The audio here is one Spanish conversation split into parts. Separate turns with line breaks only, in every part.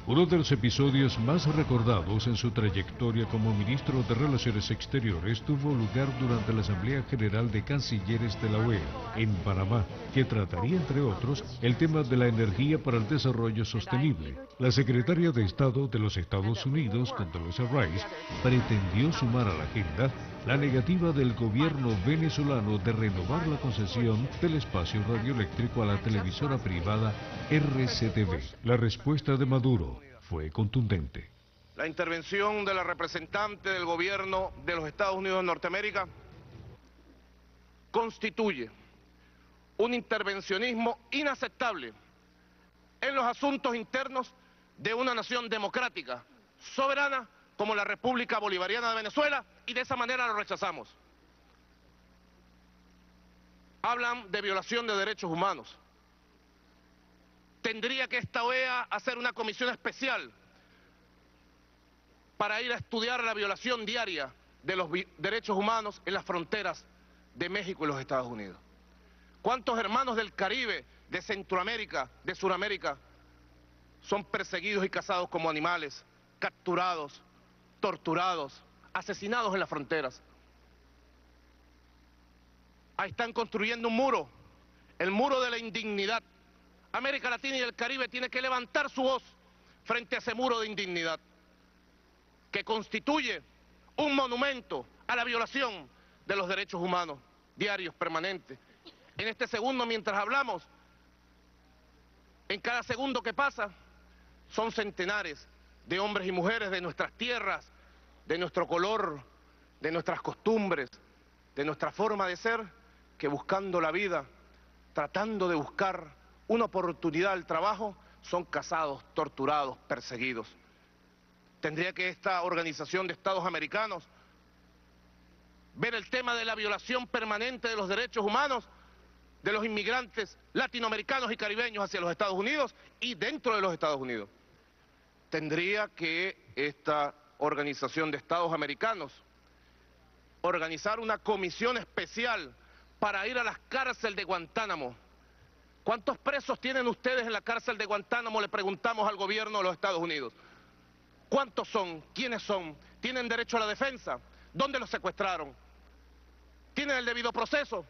Uno de los episodios más recordados en su trayectoria como ministro de Relaciones Exteriores tuvo lugar durante la Asamblea General de Cancilleres de la OEA en Panamá, que trataría, entre otros, el tema de la energía para el desarrollo sostenible. La secretaria de Estado de los Estados Unidos, Condoleezza Rice, pretendió sumar a la agenda la negativa del gobierno venezolano de renovar la concesión del espacio radioeléctrico a la televisora privada RCTV. La respuesta de Maduro fue contundente.
La intervención de la representante del gobierno de los Estados Unidos de Norteamérica constituye un intervencionismo inaceptable en los asuntos internos de una nación democrática, soberana, como la República Bolivariana de Venezuela, y de esa manera lo rechazamos. Hablan de violación de derechos humanos. Tendría que esta OEA hacer una comisión especial para ir a estudiar la violación diaria de los derechos humanos en las fronteras de México y los Estados Unidos. ¿Cuántos hermanos del Caribe, de Centroamérica, de Suramérica, son perseguidos y cazados como animales, capturados, torturados, asesinados en las fronteras? Ahí están construyendo un muro, el muro de la indignidad. América Latina y el Caribe tiene que levantar su voz frente a ese muro de indignidad, que constituye un monumento a la violación de los derechos humanos diarios, permanentes. En este segundo, mientras hablamos, en cada segundo que pasa, son centenares de hombres y mujeres de nuestras tierras, de nuestro color, de nuestras costumbres, de nuestra forma de ser, que buscando la vida, tratando de buscar una oportunidad al trabajo, son cazados, torturados, perseguidos. Tendría que esta Organización de Estados Americanos ver el tema de la violación permanente de los derechos humanos de los inmigrantes latinoamericanos y caribeños hacia los Estados Unidos y dentro de los Estados Unidos. Tendría que esta Organización de Estados Americanos organizar una comisión especial para ir a las cárceles de Guantánamo. ¿Cuántos presos tienen ustedes en la cárcel de Guantánamo? Le preguntamos al gobierno de los Estados Unidos. ¿Cuántos son? ¿Quiénes son? ¿Tienen derecho a la defensa? ¿Dónde los secuestraron? ¿Tienen el debido proceso?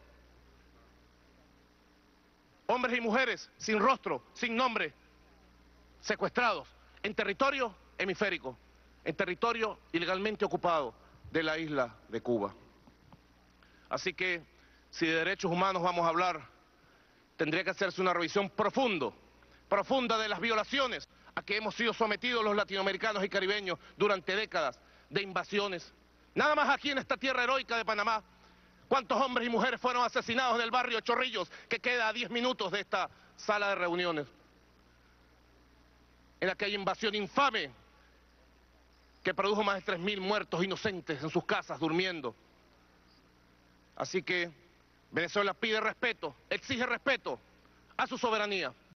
Hombres y mujeres sin rostro, sin nombre, secuestrados en territorio hemisférico, en territorio ilegalmente ocupado de la isla de Cuba. Así que, si de derechos humanos vamos a hablar, tendría que hacerse una revisión profunda de las violaciones a que hemos sido sometidos los latinoamericanos y caribeños durante décadas de invasiones. Nada más aquí en esta tierra heroica de Panamá, ¿cuántos hombres y mujeres fueron asesinados en el barrio Chorrillos, que queda a 10 minutos de esta sala de reuniones? En aquella invasión infame que produjo más de 3.000 muertos inocentes en sus casas durmiendo. Así que Venezuela pide respeto, exige respeto a su soberanía.